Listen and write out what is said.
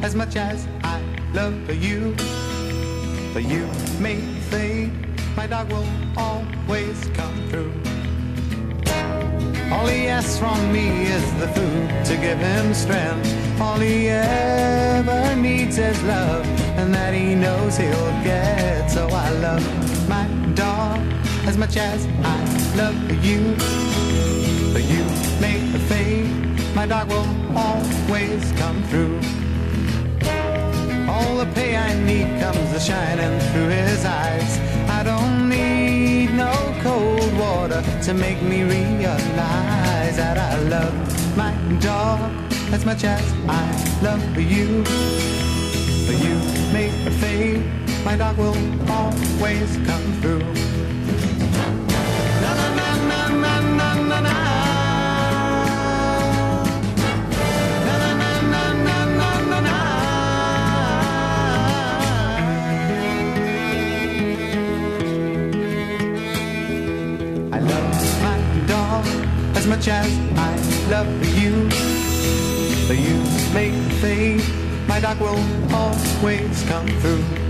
as much as I love you. Though you may fade, my dog will always come through. All he asks from me is the food to give him strength. All he ever needs is love, and that he knows he'll get. So I love my dog as much as I love you. Though you may fade, my dog will always come through. All the pay I need comes a-shining through his eyes. I don't need no cold water to make me realize that I love my dog as much as I love you. But you may fade, my dog will always come through. Na na na na na na na na. As much as I love you, though you may fade, my dog will always come through.